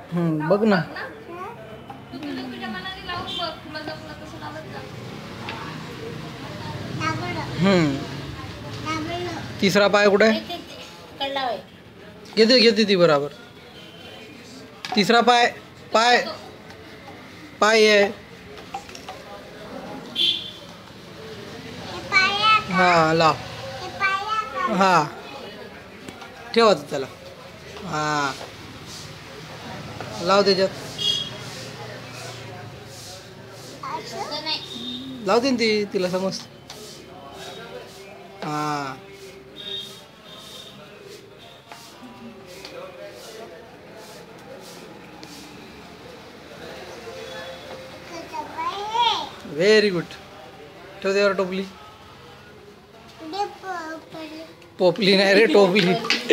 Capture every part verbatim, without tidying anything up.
हम्म बघ ना. हम्म तिसरा पाय कुठे आहे? घेते घेते ती बराबर. तिसरा पाय पाय पाय आहे. हा लाव. हा ठेवायचं त्याला. हा लाव त्याच्यात. लावते ना ती तिला समज. हा व्हेरी गुड. ठेव त्यावर टोपली. पोपली नाही रे टोपली.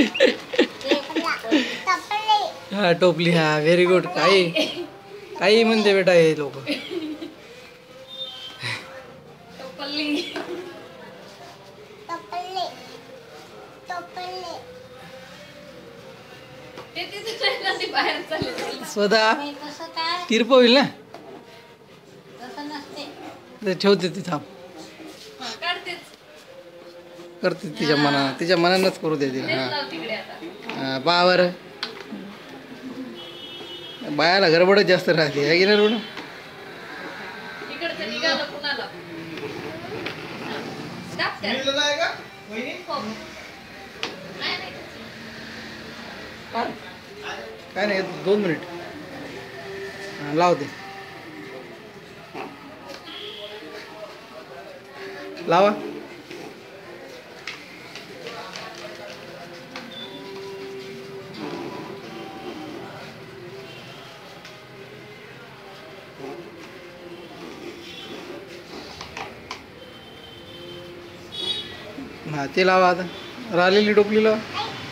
हा टोपली. हा व्हेरी गुड. काही काही म्हणते बेटा हे लोक. स्वतः तिरप होईल ना. ठेवते ती. थांब करते तिच्या मनानं. तिच्या मनानंच करू दे तिला. हा पावर बायाला गडबडच जास्त राहते आहे की नाही रोड. काय नाही दोन मिनिट लावते. लावा. हा ते लावा. आता राहिलेली टोपली लावा.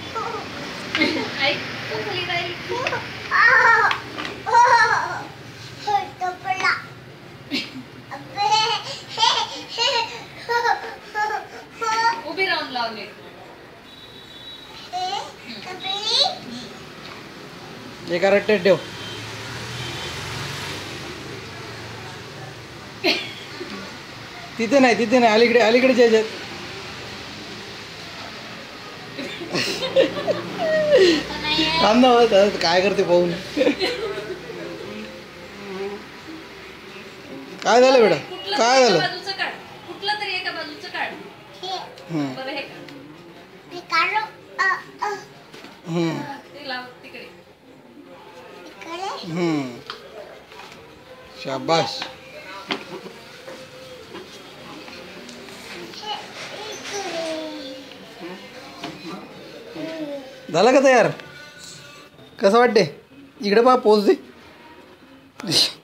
उभी राहून लावले. एका रट्ट्यात ठेव. तिथे नाही तिथे नाही अलीकडे अलीकडे यायच्यात. काय करते पाहून. काय झालं बेटा काय झालं. कुठलं तरी एका बाजूचं काढ. बरं हे काढ. ते लाव तिकडे. हम्म शाबाश. झालं का तयार. कसं वाटते. इकडे पहा पोच दे.